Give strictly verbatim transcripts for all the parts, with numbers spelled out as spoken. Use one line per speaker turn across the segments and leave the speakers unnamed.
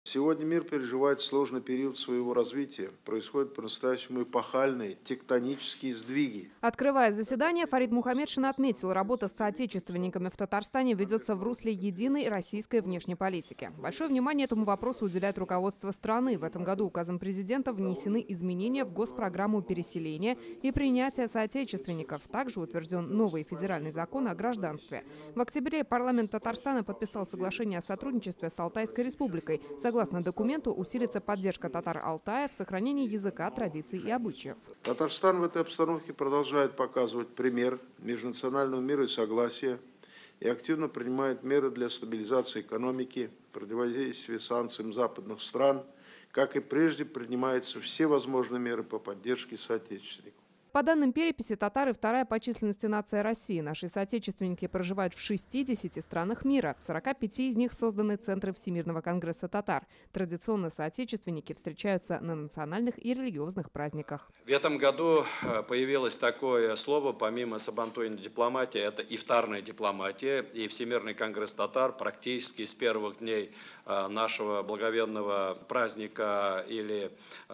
Сегодня мир переживает сложный период своего развития. Происходят по-настоящему эпохальные тектонические сдвиги.
Открывая заседание, Фарид Мухаммедшин отметил, работа с соотечественниками в Татарстане ведется в русле единой российской внешней политики. Большое внимание этому вопросу уделяет руководство страны. В этом году указом президента внесены изменения в госпрограмму переселения и принятия соотечественников. Также утвержден новый федеральный закон о гражданстве. В октябре парламент Татарстана подписал соглашение о сотрудничестве с Алтайской республикой. Согласно документу, усилится поддержка татар Алтая в сохранении языка, традиций и обычаев.
Татарстан в этой обстановке продолжает показывать пример межнационального мира и согласия и активно принимает меры для стабилизации экономики, противодействия санкциям западных стран, как и прежде принимаются все возможные меры по поддержке соотечественников.
По данным переписи, татары – вторая по численности нация России. Наши соотечественники проживают в шестидесяти странах мира. В сорока пяти из них созданы центры Всемирного конгресса татар. Традиционно соотечественники встречаются на национальных и религиозных праздниках.
В этом году появилось такое слово, помимо сабантуйной дипломатии, это ифтарная дипломатия. И Всемирный конгресс татар практически с первых дней нашего благоверного праздника или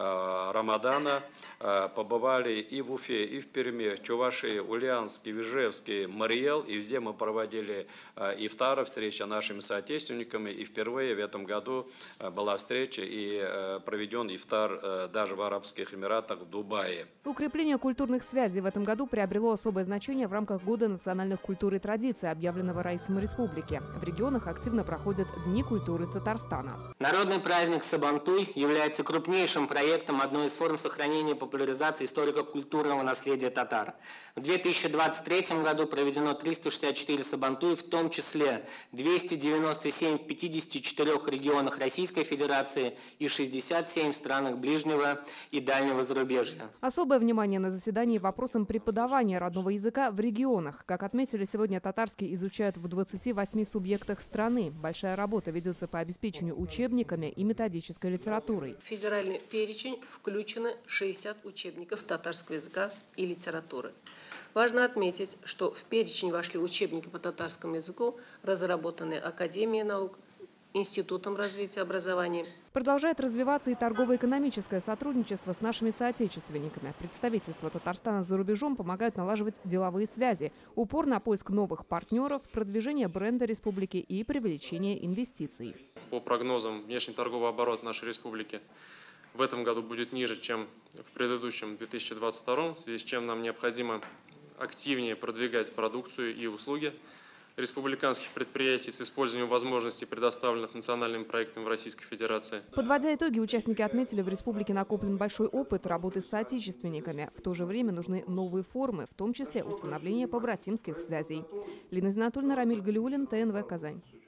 Рамадана побывали и в Уфе, и в Перми, Чувашии, Ульяновске, Ижевске, Мариэл. И везде мы проводили ифтары, встречи с нашими соотечественниками. И впервые в этом году была встреча и проведен ифтар даже в Арабских Эмиратах, в Дубае.
Укрепление культурных связей в этом году приобрело особое значение в рамках Года национальных культур и традиций, объявленного Раисом Республики. В регионах активно проходят Дни культуры Татарстана.
Народный праздник Сабантуй является крупнейшим проектом одной из форм сохранения и популяризации историко-культурного наследия татар. В две тысячи двадцать третьем году проведено триста шестьдесят четыре Сабантуи, в том числе двести девяносто семь в пятидесяти четырёх регионах Российской Федерации и шестьдесят семь в странах ближнего и дальнего зарубежья.
Особое внимание на заседании вопросам преподавания родного языка в регионах. Как отметили сегодня, татарский изучают в двадцати восьми субъектах страны. Большая работа ведется по обеспечению учебниками и методической литературой.
В федеральный перечень включены шестьдесят учебников татарского языка и литературы. Важно отметить, что в перечень вошли учебники по татарскому языку, разработанные Академией наук, Институтом развития образования.
Продолжает развиваться и торгово-экономическое сотрудничество с нашими соотечественниками. Представительства Татарстана за рубежом помогают налаживать деловые связи, упор на поиск новых партнеров, продвижение бренда республики и привлечение инвестиций.
По прогнозам, внешний торговый оборот нашей республики в этом году будет ниже, чем в предыдущем две тысячи двадцать втором, в связи с чем нам необходимо активнее продвигать продукцию и услуги республиканских предприятий с использованием возможностей, предоставленных национальными проектами в Российской Федерации.
Подводя итоги, участники отметили, в республике накоплен большой опыт работы с соотечественниками. В то же время нужны новые формы, в том числе установление побратимских связей. Лина Зинатульна, Рамиль Галиуллин, ТНВ Казань.